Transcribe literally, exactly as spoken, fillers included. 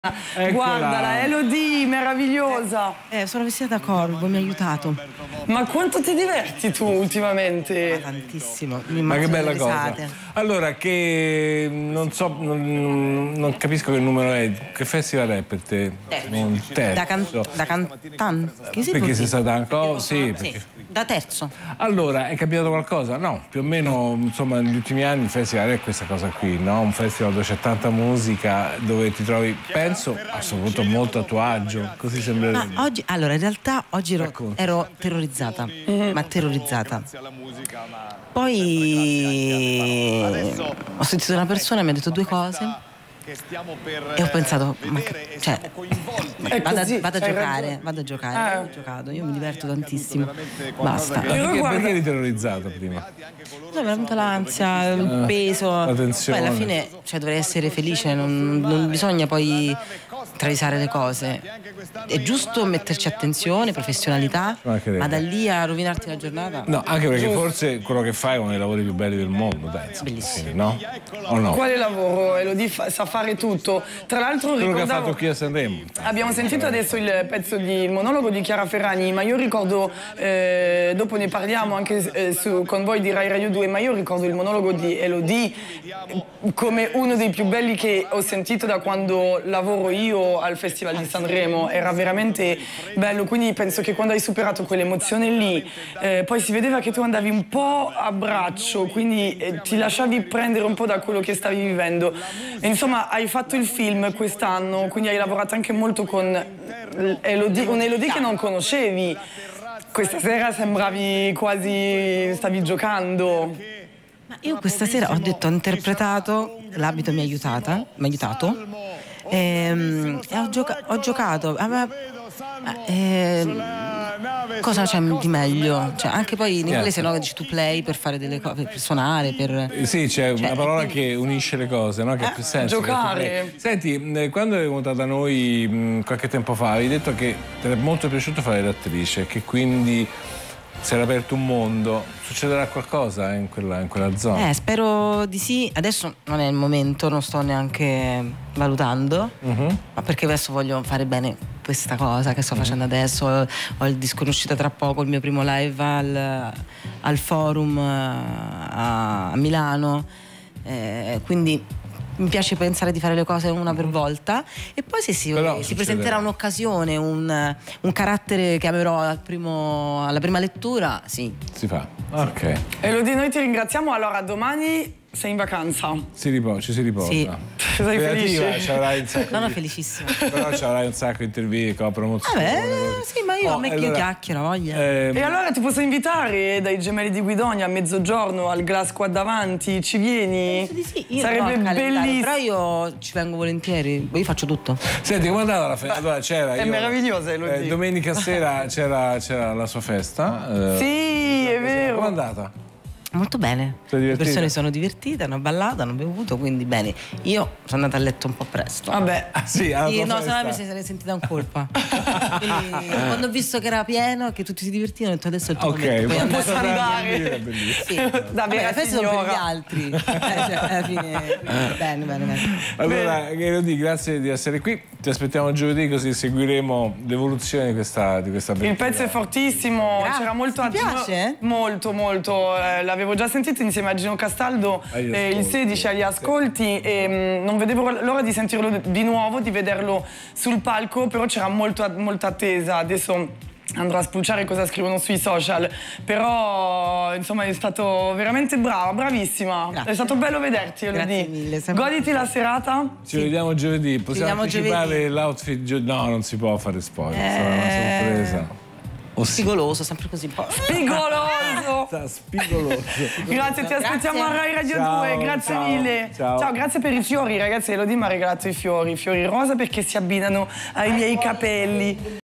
Eccola. Guardala, Elodie, meravigliosa. Eh, sono vestita da corvo, mi ha aiutato. Ma quanto ti diverti tu ultimamente? Ma tantissimo. Ma che bella cosa. Allora, che non so, non, non capisco che numero è. Che festival è per te? Terzo. Un terzo. Da, can da cantante? Si perché sei stata anche... Oh, sì, sì, perché... da terzo. Allora, è cambiato qualcosa? No, più o meno, insomma, negli ultimi anni il festival è questa cosa qui, no? Un festival dove c'è tanta musica, dove ti trovi, penso, soprattutto molto a tuo agio, così sembra. Ma oggi, allora, in realtà oggi ero, ero terrorizzata, mm-hmm. ma terrorizzata. Poi ho sentito una persona e mi ha detto due cose. E ho pensato, ma cioè, vado, a, vado a giocare, vado a giocare, eh. ho giocato, io mi diverto tantissimo, basta. Ma perché, perché eri terrorizzato prima? No, mi è venuta l'ansia, il peso, la tensione. Poi alla fine cioè, dovrei essere felice, non, non bisogna poi travisare le cose. È giusto metterci attenzione, professionalità, ma da lì a rovinarti la giornata? No, anche perché giusto. Forse quello che fai è uno dei lavori più belli del mondo, dai. Bellissimo. No? O no? Quale lavoro? Elodie sa fare tutto. Tra l'altro quello ricordavo... che ha fatto qui a Sanremo. Abbiamo sentito adesso il pezzo di il monologo di Chiara Ferragni, ma io ricordo, eh, dopo ne parliamo anche eh, su, con voi di Rai Radio due, ma io ricordo il monologo di Elodie come uno dei più belli che ho sentito da quando lavoro io al Festival di Sanremo. Era veramente bello, quindi penso che quando hai superato quell'emozione lì, eh, poi si vedeva che tu andavi un po' a braccio, quindi eh, ti lasciavi prendere un po' da quello che stavi vivendo. E, insomma, hai fatto il film quest'anno, quindi hai lavorato anche molto con Elodie, un Elodie che non conoscevi. Questa sera sembravi quasi stavi giocando. Ma io questa sera ho detto, ho interpretato, l'abito mi ha aiutata, mi ha aiutato e, e ho, gioca ho giocato. Ah, eh, cosa c'è di meglio? Cioè, anche poi in inglese no, dici tu play per fare delle cose, per suonare, per... Sì, c'è cioè, una parola quindi... che unisce le cose, no? Che ha più senso. Giocare. Senti, quando eri venuta da noi mh, qualche tempo fa, avevi detto che ti è molto piaciuto fare l'attrice, che quindi si era aperto un mondo. Succederà qualcosa in quella, in quella zona? Eh, spero di sì. Adesso non è il momento, non sto neanche valutando, uh-huh. ma perché adesso voglio fare bene questa cosa che sto uh-huh. facendo adesso. Ho il disco in uscita tra poco, il mio primo live al, al Forum a, a Milano, eh, quindi mi piace pensare di fare le cose una per volta e poi se si, si presenterà un'occasione, un, un carattere che amerò al primo, alla prima lettura, sì. Si fa. Ok. Elodie, noi ti ringraziamo. Allora, domani sei in vacanza. Si riposa, ci si riposa. Sì. Sei felice? Un sacco no, no, di... felicissima. Però c'avrai un sacco di interviste, promozioni. Vabbè, sì, ma io oh, a me allora, che chiacchiero, voglia. Ehm... E allora ti posso invitare dai Gemelli di Guidonia a mezzogiorno al Glass qua davanti, ci vieni? Penso di sì, io sarebbe bellissimo. Però io ci vengo volentieri, io faccio tutto. Senti, come è andata la festa? Allora, c'era. È io, meravigliosa, Elodie. Eh, domenica sera c'era la sua festa. Eh, sì, è vero. Come è andata? Molto bene, le persone sono divertite, hanno ballato, hanno bevuto, quindi bene. Io sono andata a letto un po' presto. Vabbè, ah, sì, sì, no, se no mi sarei sentita in colpa. Quindi, quando ho visto che era pieno, che tutti si divertivano, ho detto adesso è il tuo okay, momento. Poi posso andare. Sì. Vabbè, la festa sono per gli altri. eh, cioè, alla fine, bene, bene, bene. Allora, Elodie, grazie di essere qui. Ti aspettiamo giovedì, così seguiremo l'evoluzione di questa, di questa Il pezzo è fortissimo, c'era molto... Ti piace? Molto, molto. Eh, l'avevo già sentito insieme a Gino Castaldo eh, il sedici agli ascolti e mh, non vedevo l'ora di sentirlo di nuovo, di vederlo sul palco, però c'era molto, molta attesa. Adesso andrò a spulciare cosa scrivono sui social, però insomma è stato veramente brava, bravissima. Grazie. È stato bello vederti, Elodie. Grazie mille. Goditi la serata. Ci sì. vediamo giovedì. Possiamo anticipare l'outfit? Gio... No, non si può fare spoiler, eh... sarà una sorpresa. O spigoloso, sempre così un po'. Spigoloso! Spigoloso. Grazie, ti aspettiamo grazie. a Rai Radio ciao, due, grazie ciao, mille. Ciao. ciao, grazie per i fiori, ragazzi. Elodie mi ha regalato i fiori, i fiori rosa perché si abbinano ai miei capelli.